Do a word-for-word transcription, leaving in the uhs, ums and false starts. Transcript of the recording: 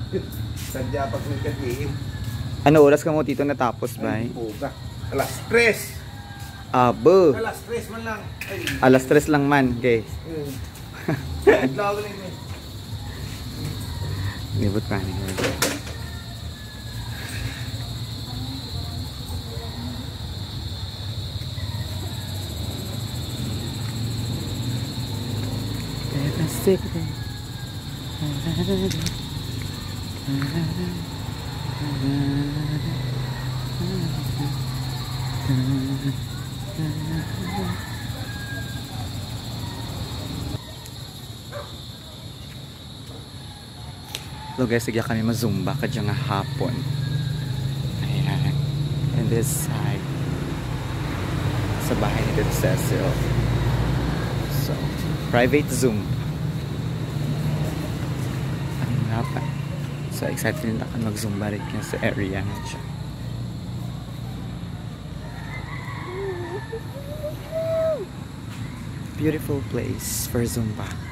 Sadya pag nagkatiim. Ano oras ka mo tito natapos ba? Ay, puga. Alas tres. Abo. Alas tres man lang. Ay. Alas tres lang man, okay. Lago lang eh. Nibot pa ni. Sick. So guys, sige kami mazumba kadya nga hapon. Ayan. And this side sa bahay ni Tito Cecil. So, private Zoom. Ang nga pa. So, excited din ako mag-zumba rin sa area nga siya. Beautiful place for Zumba.